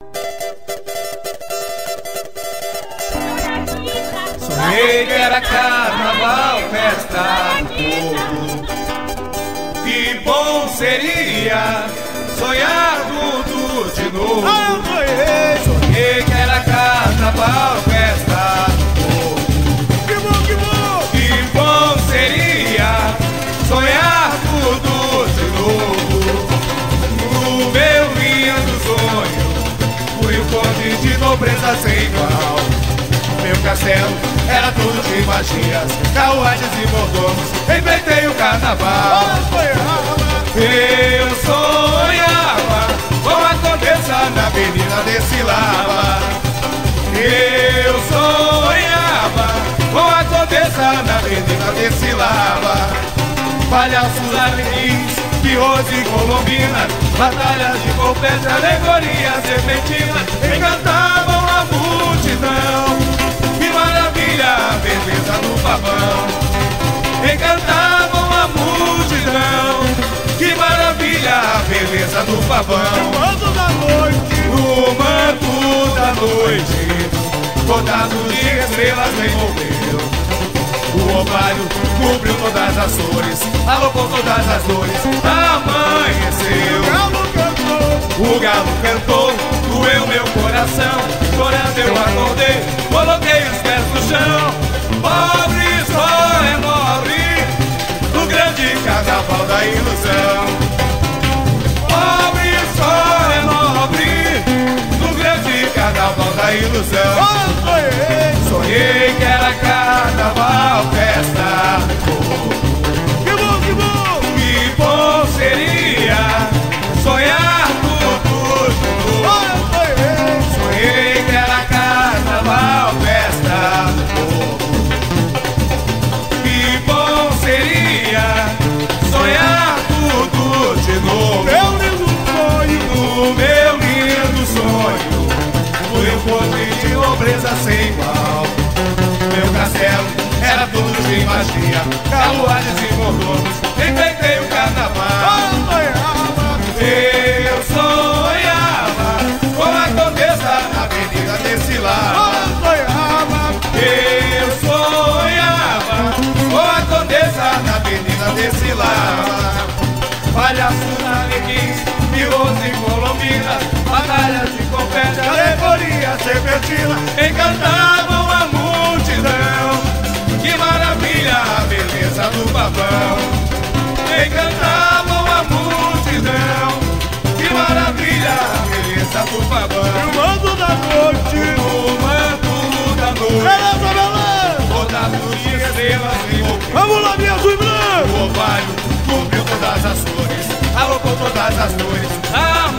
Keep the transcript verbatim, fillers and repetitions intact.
Sonhei que era carnaval, festa do povo. Que bom seria sonhar tudo de novo. Ah, eu sonhei. Sonhei que era carnaval, festa do povo. Que bom, que bom. Que bom seria sonhar tudo de novo. No meu lindo sonho fui o conde de nobreza sem igual. Meu castelo era tudo de magias, carruagens e mordomos, enfeitei o carnaval. Eu sonhava com a condessa na avenida desfilava. Eu sonhava com a condessa na avenida desfilava. Palhaços alegres, pirros e colombinas, batalhas de confete, alegorias repentinas, encantavam a multidão. Que maravilha, a beleza do pavão. Encantavam a multidão. Que maravilha, a beleza do pavão. No manto da noite, no manto da noite, bordado de estrelas envolveu. O orvalho cobriu todas as cores, alocou todas as dores, amanheceu. o galo cantou. O galo cantou, doeu meu coração. Chorando eu acordei, coloquei os pés no chão. Pobre só é nobre no grande carnaval da ilusão. Pobre só é nobre no grande carnaval da ilusão. Ah, sonhei. Sonhei que era carnaval, festa do povo. Que bom, que bom. Que bom seria sonhar tudo de novo. Ah, eu sonhei. Sonhei que era carnaval, festa do povo. Que bom seria sonhar tudo de novo. Meu lindo sonho. No meu lindo sonho fui um conde de nobreza sem igual. Meu castelo era tudo de magia, carruagens e mordomos, enfeitei o carnaval. Ah, eu sonhava. Eu sonhava com a condessa na avenida desfilava. Ah, eu sonhava. Eu sonhava com a condessa na avenida desfilava. Palhaços alegres, pirros e colombinas, batalhas de confete, alegorias serpentinas, encantavam a multidão. Que maravilha, a beleza do pavão. Encantavam a multidão. Que maravilha, a beleza do pavão. No manto da noite, No manto da noite, beleza, beleza. bordado de estrelas envolveu. Vamos lá, minha azul e branca. O orvalho cobriu todas as cores, alocou todas as dores.